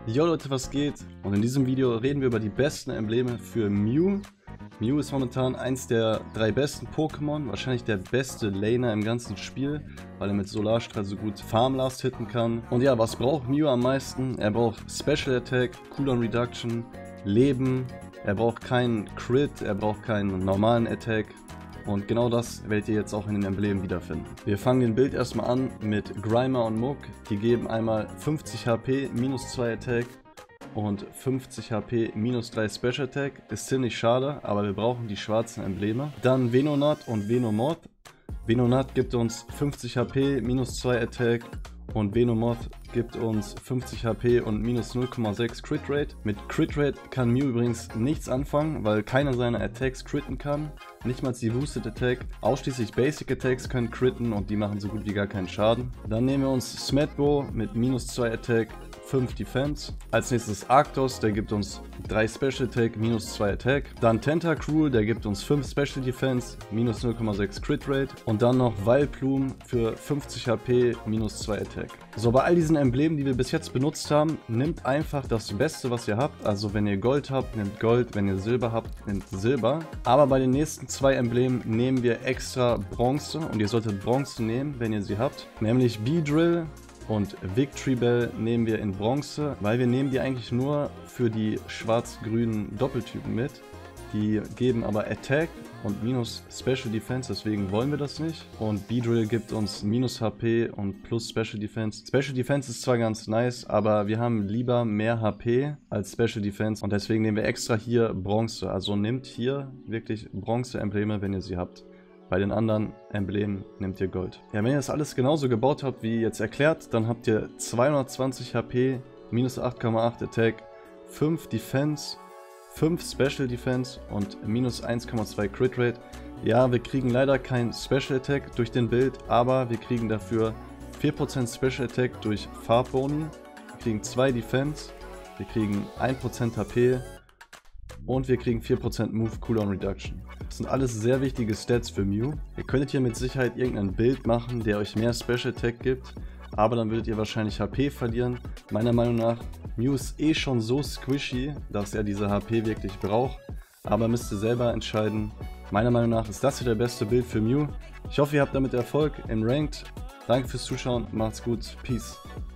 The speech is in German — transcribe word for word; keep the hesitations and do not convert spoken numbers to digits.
Yo Leute, was geht? Und in diesem Video reden wir über die besten Embleme für Mew. Mew ist momentan eins der drei besten Pokémon, wahrscheinlich der beste Laner im ganzen Spiel, weil er mit Solarstrahl so gut Farmlast hitten kann. Und ja, was braucht Mew am meisten? Er braucht Special Attack, Cooldown Reduction, Leben, er braucht keinen Crit, er braucht keinen normalen Attack. Und genau das werdet ihr jetzt auch in den Emblemen wiederfinden. Wir fangen den Bild erstmal an mit Grimer und Muck. Die geben einmal fünfzig HP, minus zwei Attack und fünfzig HP, minus drei Special Attack. Ist ziemlich schade, aber wir brauchen die schwarzen Embleme. Dann Venonat und Venomoth. Venonat gibt uns fünfzig HP, minus zwei Attack. Und Venomoth gibt uns fünfzig HP und minus null Komma sechs Crit Rate. Mit Crit Rate kann Mew übrigens nichts anfangen, weil keiner seiner Attacks critten kann. Nicht mal die Boosted Attack. Ausschließlich Basic Attacks können critten und die machen so gut wie gar keinen Schaden. Dann nehmen wir uns Smetbo mit minus zwei Attack, fünf Defense. Als nächstes Arctos, der gibt uns drei Special Attack, minus zwei Attack. Dann Tentacruel, der gibt uns fünf Special Defense, minus null Komma sechs Crit Rate. Und dann noch Vileplume für fünfzig HP, minus zwei Attack. So, bei all diesen Emblemen, die wir bis jetzt benutzt haben, nehmt einfach das Beste, was ihr habt. Also wenn ihr Gold habt, nehmt Gold. Wenn ihr Silber habt, nehmt Silber. Aber bei den nächsten zwei Emblemen nehmen wir extra Bronze. Und ihr solltet Bronze nehmen, wenn ihr sie habt. Nämlich Beedrill und Victreebel nehmen wir in Bronze, weil wir nehmen die eigentlich nur für die schwarz-grünen Doppeltypen mit. Die geben aber Attack und minus Special Defense, deswegen wollen wir das nicht. Und Beedrill gibt uns minus H P und plus Special Defense. Special Defense ist zwar ganz nice, aber wir haben lieber mehr H P als Special Defense und deswegen nehmen wir extra hier Bronze. Also nehmt hier wirklich Bronze-Embleme, wenn ihr sie habt. Bei den anderen Emblemen nehmt ihr Gold. Ja, wenn ihr das alles genauso gebaut habt, wie jetzt erklärt, dann habt ihr zweihundertzwanzig H P, minus acht Komma acht Attack, fünf Defense, fünf Special Defense und minus eins Komma zwei Crit Rate. Ja, wir kriegen leider kein Special Attack durch den Bild, aber wir kriegen dafür vier Prozent Special Attack durch Farbboni. Wir kriegen zwei Defense, wir kriegen ein Prozent H P und wir kriegen vier Prozent Move Cooldown Reduction. Das sind alles sehr wichtige Stats für Mew. Ihr könntet hier mit Sicherheit irgendein Bild machen, der euch mehr Special Attack gibt, aber dann würdet ihr wahrscheinlich H P verlieren. Meiner Meinung nach, Mew ist eh schon so squishy, dass er diese H P wirklich braucht, aber müsst ihr selber entscheiden. Meiner Meinung nach ist das hier der beste Bild für Mew. Ich hoffe, ihr habt damit Erfolg im Ranked. Danke fürs Zuschauen, macht's gut, Peace.